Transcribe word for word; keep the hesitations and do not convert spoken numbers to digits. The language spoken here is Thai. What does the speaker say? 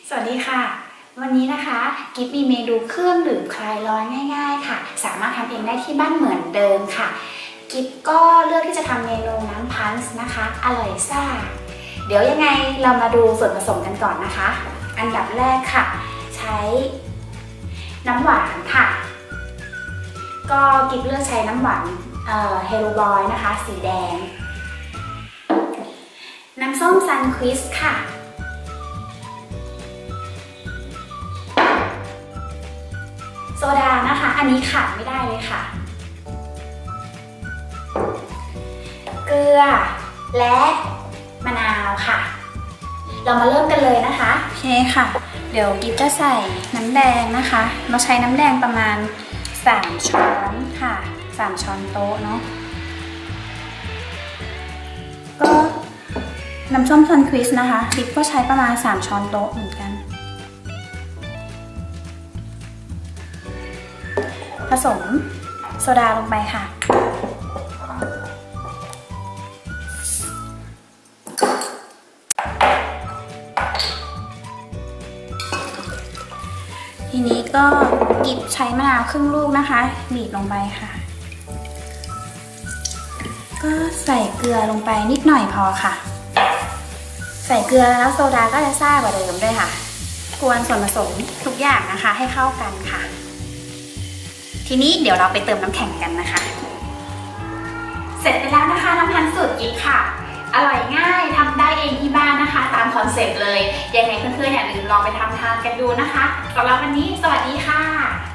สวัสดีค่ะวันนี้นะคะกิฟมีเมนูเครื่องดื่มคลายร้อนง่ายๆค่ะสามารถทำเองได้ที่บ้านเหมือนเดิมค่ะกิฟก็เลือกที่จะทำเมนูน้ำพันช์นะคะอร่อยซ่าเดี๋ยวยังไงเรามาดูส่วนผสมกันก่อนนะคะอันดับแรกค่ะใช้น้ำหวานค่ะก็กิฟเลือกใช้น้ำหวานเฮโลบอยนะคะสีแดงน้ำส้มซันควิสค่ะโซดานะคะอันนี้ขาดไม่ได้เลยค่ะเกลือและมะนาวค่ะเรามาเริ่มกันเลยนะคะโอเคค่ะเดี๋ยวกิ๊บจะใส่น้ำแดงนะคะเราใช้น้ำแดงประมาณสามช้อนค่ะสามช้อนโต๊ะเนาะก็น้ำส้มซันควิสนะคะกิ๊บก็ใช้ประมาณสามช้อนโต๊ะเหมือนกันผสมโซดาลงไปค่ะทีนี้ก็กิบใช้มะนาวครึ่งลูกนะคะบีบลงไปค่ะก็ใส่เกลือลงไปนิดหน่อยพอค่ะใส่เกลือแล้วโซดาก็จะซ่ากว่าเดิมด้วยค่ะกวนส่วนผสมทุกอย่างนะคะให้เข้ากันค่ะทีนี้เดี๋ยวเราไปเติมน้ำแข็งกันนะคะเสร็จไปแล้วนะคะน้ำพันธุ์สูตรกิ๊บค่ะอร่อยง่ายทำได้เองที่บ้านนะคะตามคอนเซ็ปต์เลยยังไงเพื่อนๆอย่าลืมลองไปทำทานกันดูนะคะสำหรับวันนี้สวัสดีค่ะ